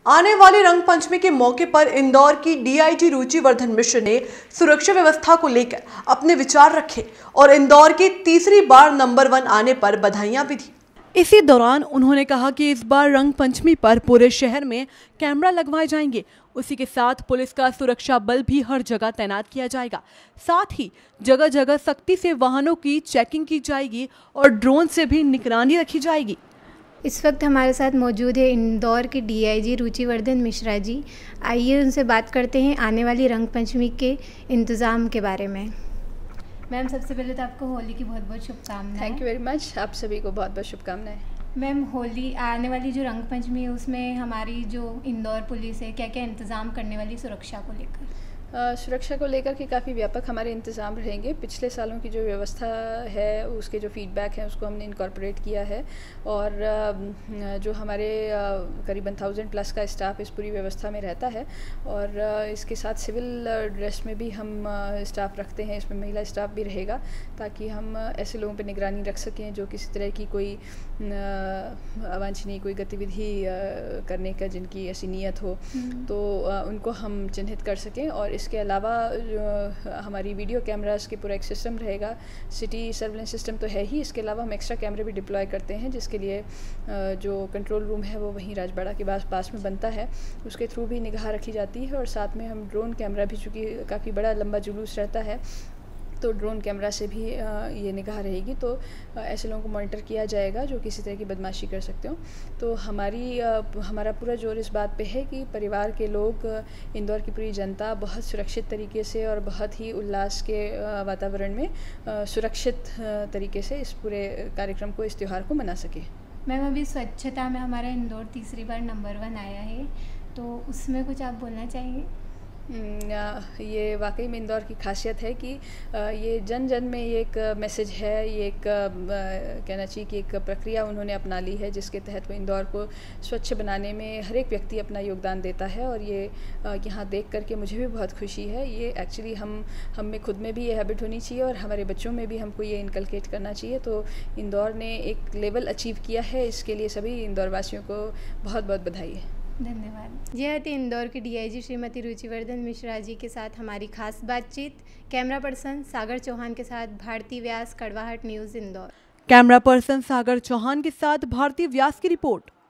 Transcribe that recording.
आने वाली रंग पंचमी के मौके पर इंदौर की डीआईजी रुचिवर्धन मिश्र ने सुरक्षा व्यवस्था को लेकर अपने विचार रखे और इंदौर के तीसरी बार नंबर 1 आने पर बधाइयां भी दी। इसी दौरान उन्होंने कहा कि इस बार रंग पंचमी पर पूरे शहर में कैमरा लगवाए जाएंगे। उसी के साथ पुलिस का सुरक्षा बल भी हर जगह तैनात किया जाएगा। साथ ही जगह जगह सख्ती से वाहनों की चेकिंग की जाएगी और ड्रोन से भी निगरानी रखी जाएगी। इस वक्त हमारे साथ मौजूद है इंदौर के डीआईजी रुचिवर्धन मिश्रा जी। आइए उनसे बात करते हैं आने वाली रंग पंचमी के इंतज़ाम के बारे में। मैम, सबसे पहले तो आपको होली की बहुत बहुत शुभकामनाएं। Thank you very much. आप सभी को बहुत बहुत शुभकामनाएं। मैम, होली आने वाली जो रंग पंचमी है उसमें हमारी जो इंदौर पुलिस है क्या क्या इंतज़ाम करने वाली सुरक्षा को लेकर? सुरक्षा को लेकर के काफ़ी व्यापक हमारे इंतज़ाम रहेंगे। पिछले सालों की जो व्यवस्था है उसके जो फीडबैक हैं उसको हमने इनकॉर्पोरेट किया है और जो हमारे करीबन 1000+ का स्टाफ इस पूरी व्यवस्था में रहता है और इसके साथ सिविल ड्रेस में भी हम स्टाफ रखते हैं। इसमें महिला स्टाफ भी रहेगा ताकि हम ऐसे लोगों पर निगरानी रख सकें जो किसी तरह की कोई अवांछनीय कोई गतिविधि करने का जिनकी ऐसी नीयत हो तो उनको हम चिन्हित कर सकें। और इसके अलावा हमारी वीडियो कैमरास के पूरा एक सिस्टम रहेगा। सिटी सर्विलेंस सिस्टम तो है ही, इसके अलावा हम एक्स्ट्रा कैमरे भी डिप्लॉय करते हैं जिसके लिए जो कंट्रोल रूम है वो वहीं राजबाड़ा के पास में बनता है, उसके थ्रू भी निगाह रखी जाती है। और साथ में हम ड्रोन कैमरा भी, चूँकि काफ़ी बड़ा लंबा जुलूस रहता है तो ड्रोन कैमरा से भी ये निगाह रहेगी। तो ऐसे लोगों को मॉनिटर किया जाएगा जो किसी तरह की बदमाशी कर सकते हो। तो हमारा पूरा जोर इस बात पे है कि परिवार के लोग, इंदौर की पूरी जनता बहुत सुरक्षित तरीके से और बहुत ही उल्लास के वातावरण में सुरक्षित तरीके से इस पूरे कार्यक्रम को, इस त्यौहार को मना सके। मैम, अभी स्वच्छता में हमारा इंदौर तीसरी बार नंबर 1 आया है, तो उसमें कुछ आप बोलना चाहेंगे? ये वाकई में इंदौर की खासियत है कि ये जन जन में ये एक मैसेज है, ये एक कहना चाहिए कि एक प्रक्रिया उन्होंने अपना ली है जिसके तहत वो इंदौर को स्वच्छ बनाने में हर एक व्यक्ति अपना योगदान देता है। और ये यहाँ देख करके मुझे भी बहुत खुशी है। ये एक्चुअली हम में खुद में भी ये हैबिट होनी चाहिए और हमारे बच्चों में भी हमको ये इनकलकेट करना चाहिए। तो इंदौर ने एक लेवल अचीव किया है, इसके लिए सभी इंदौर वासियों को बहुत बहुत बधाई है। धन्यवाद। यह थी इंदौर की डीआईजी श्रीमती रुचिवर्धन मिश्रा जी के साथ हमारी खास बातचीत। कैमरा पर्सन सागर चौहान के साथ Bharti Vyas, Kadwahat news Indore. Camera person Sagar Chauhan के साथ भारती व्यास की रिपोर्ट।